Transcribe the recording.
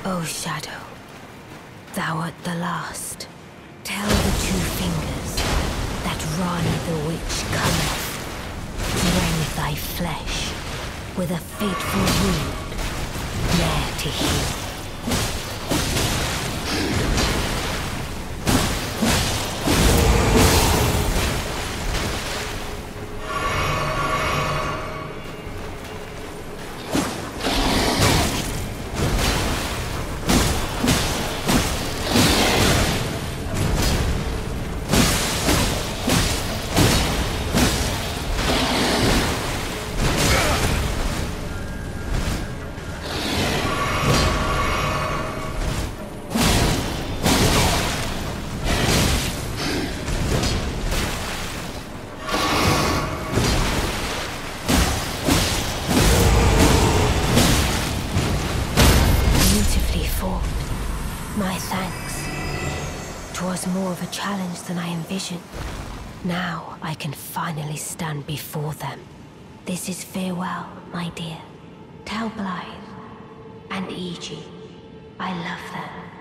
O Shadow, thou art the last. Tell the two fingers that Rani the Witch cometh, rend thy flesh with a fateful wound, ne'er to heal. My thanks. 'Twas more of a challenge than I envisioned. Now I can finally stand before them. This is farewell, my dear. Tell Blythe and Iji I love them.